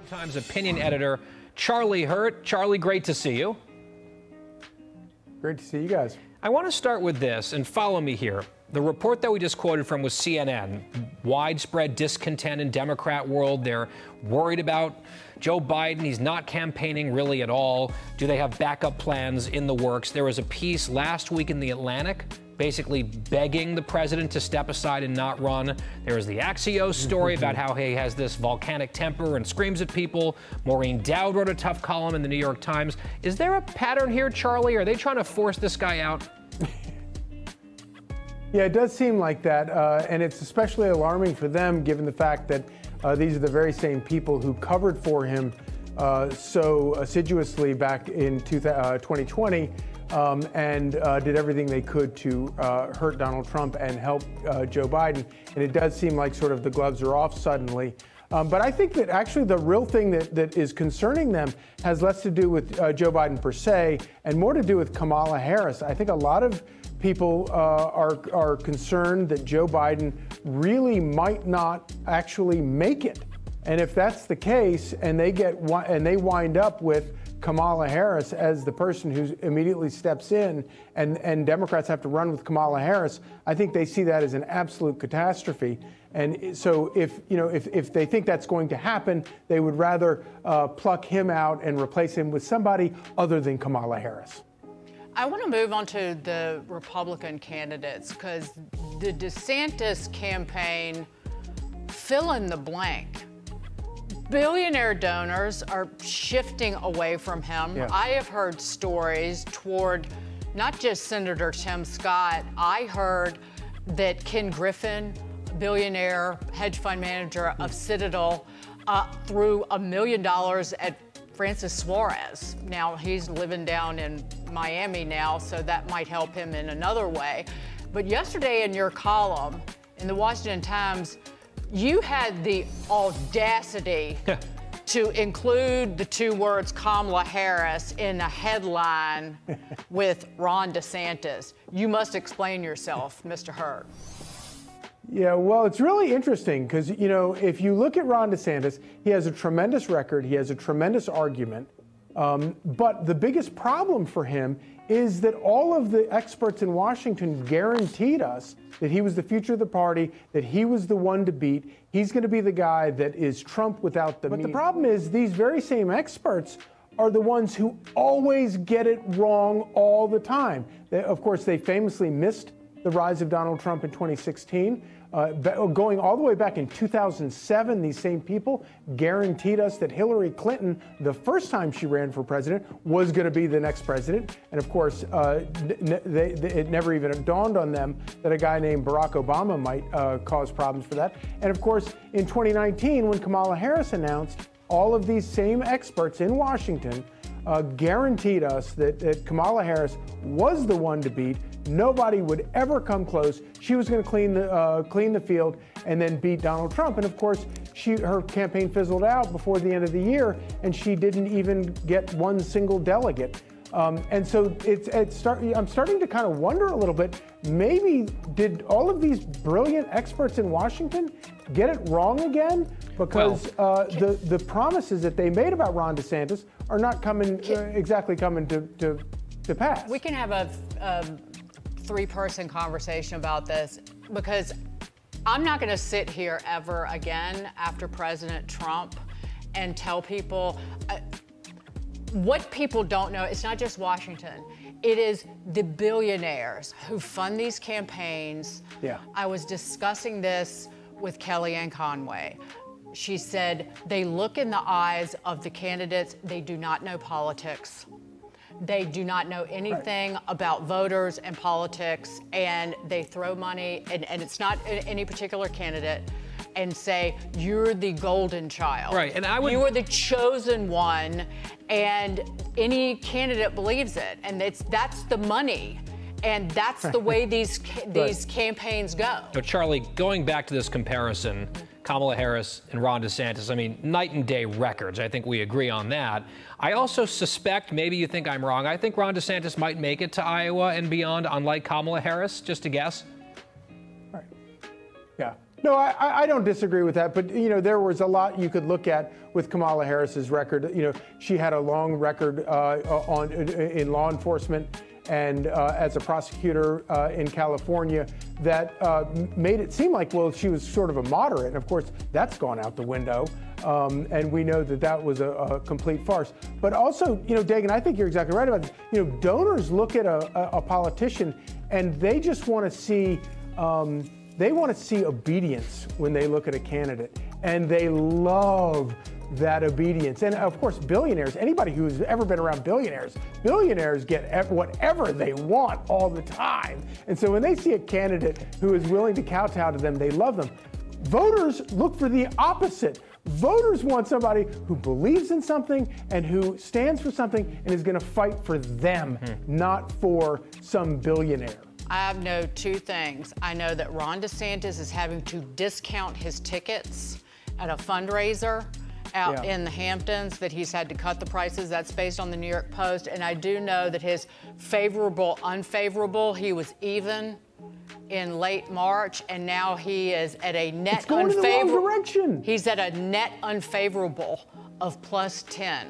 Times opinion editor Charlie Hurt. Charlie, great to see you. Great to see you guys. I want to start with this, and follow me here. The report that we just quoted from was CNN. Widespread discontent in Democrat world. They're worried about Joe Biden. He's not campaigning really at all. Do they have backup plans in the works? There was a piece last week in The Atlantic basically begging the president to step aside and not run. There was the Axios story about how he has this volcanic temper and screams at people. Maureen Dowd wrote a tough column in the New York Times. Is there a pattern here, Charlie? Are they trying to force this guy out? Yeah, it does seem like that, and it's especially alarming for them given the fact that these are the very same people who covered for him so assiduously back in 2020 and did everything they could to hurt Donald Trump and help Joe Biden. And it does seem like sort of the gloves are off suddenly. But I think that actually the real thing that is concerning them has less to do with Joe Biden per se and more to do with Kamala Harris. I think a lot of people are concerned that Joe Biden really might not actually make it. And if that's the case, and they wind up with Kamala Harris as the person who immediately steps in, and Democrats have to run with Kamala Harris, I think they see that as an absolute catastrophe. And so if they think that's going to happen, they would rather pluck him out and replace him with somebody other than Kamala Harris. I want to move on to the Republican candidates because the DeSantis campaign, fill in the blank. Billionaire donors are shifting away from him. Yeah. I have heard stories toward not just Senator Tim Scott. I heard that Ken Griffin, billionaire hedge fund manager of Citadel, threw $1 million at Francis Suarez. Now, he's living down in Miami now, so that might help him in another way. But yesterday in your column in the Washington Times, you had the audacity to include the two words Kamala Harris in a headline with Ron DeSantis. You must explain yourself, Mr. Hurt. Yeah, well, it's really interesting because, you know, if you look at Ron DeSantis, he has a tremendous record. He has a tremendous argument. But the biggest problem for him is that all of the experts in Washington guaranteed us that he was the future of the party, that he was the one to beat. He's going to be the guy that is Trump without the But the problem is these very same experts are the ones who always get it wrong all the time. Of course, they famously missed the rise of Donald Trump in 2016. Going all the way back in 2007, these same people guaranteed us that Hillary Clinton, the first time she ran for president, was going to be the next president. And of course, it never even dawned on them that a guy named Barack Obama might cause problems for that. And of course, in 2019, when Kamala Harris announced, all of these same experts in Washington guaranteed us that Kamala Harris was the one to beat. Nobody would ever come close. She was going to clean the field and then beat Donald Trump. And of course, her campaign fizzled out before the end of the year, and she didn't even get one single delegate. And so I'm starting to kind of wonder a little bit. Maybe did all of these brilliant experts in Washington get it wrong again? Because the promises that they made about Ron DeSantis are not exactly coming to pass. We can have a three-person conversation about this because I'm not going to sit here ever again after President Trump and tell people what people don't know. It's not just Washington. It is the billionaires who fund these campaigns. Yeah. I was discussing this with Kellyanne Conway. She said they look in the eyes of the candidates. They do not know politics. They do not know anything about voters and politics, and they throw money, and it's not any particular candidate, and say, you're the golden child. Right, and you are the chosen one, and any candidate believes it, and that's the money. And that's the way these campaigns go. So, Charlie, going back to this comparison, Kamala Harris and Ron DeSantis, I mean, night and day records. I think we agree on that. I also suspect, maybe you think I'm wrong, I think Ron DeSantis might make it to Iowa and beyond, unlike Kamala Harris, just a guess. Right. Yeah. No, I don't disagree with that. But, you know, there was a lot you could look at with Kamala Harris's record. You know, she had a long record in law enforcement and as a prosecutor in California that made it seem like, well, she was sort of a moderate. And of course, that's gone out the window. And we know that that was a complete farce. But also, you know, Dagan, I think you're exactly right about this. You know, donors look at a politician and they just want to see obedience when they look at a candidate, and they love that obedience. And of course, billionaires, anybody who's ever been around billionaires get whatever they want all the time. And so when they see a candidate who is willing to kowtow to them, they love them. Voters look for the opposite. Voters want somebody who believes in something and who stands for something and is going to fight for them, not for some billionaire. I know two things. I know that Ron DeSantis is having to discount his tickets at a fundraiser out in the Hamptons, that he's had to cut the prices. That's based on the New York Post. And I do know that his favorable, unfavorable, he was even in late March, and now he is at a net it's going unfavorable. In the wrong direction. He's at a net unfavorable of plus 10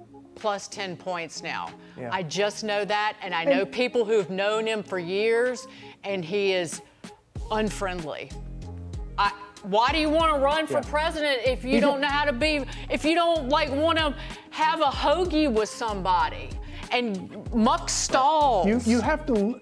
points now. Yeah. I just know that, and I know people who've known him for years, and he is unfriendly. Why do you want to run for president if you don't know how to be, if you don't want to have a hoagie with somebody and muck stalls? You have to,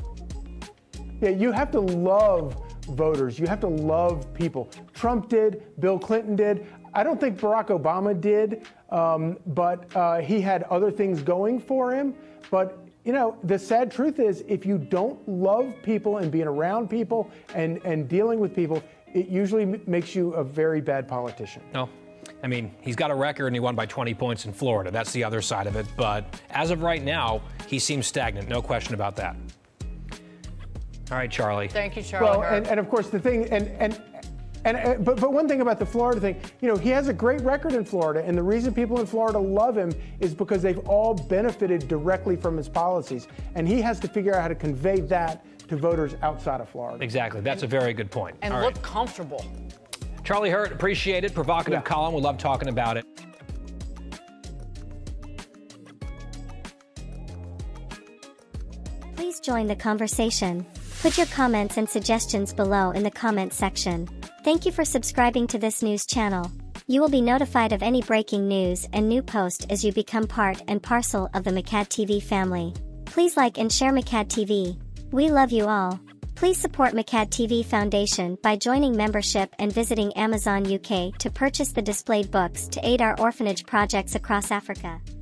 you have to love voters. You have to love people. Trump did, Bill Clinton did. I don't think Barack Obama did, but he had other things going for him. But, you know, the sad truth is, if you don't love people and being around people and dealing with people, it usually makes you a very bad politician. No. I mean, he's got a record and he won by 20 points in Florida. That's the other side of it. But as of right now, he seems stagnant. No question about that. All right, Charlie. Thank you, Charlie. Well, and of course, the thing, but one thing about the Florida thing, you know, he has a great record in Florida, and the reason people in Florida love him is because they've all benefited directly from his policies, and he has to figure out how to convey that to voters outside of Florida. Exactly. That's a very good point. And look comfortable. Charlie Hurt, appreciate it. Provocative column. We love talking about it. Please join the conversation. Put your comments and suggestions below in the comment section. Thank you for subscribing to this news channel. You will be notified of any breaking news and new post as you become part and parcel of the McCad TV family. Please like and share McCad TV. We love you all. Please support McCad TV Foundation by joining membership and visiting Amazon UK to purchase the displayed books to aid our orphanage projects across Africa.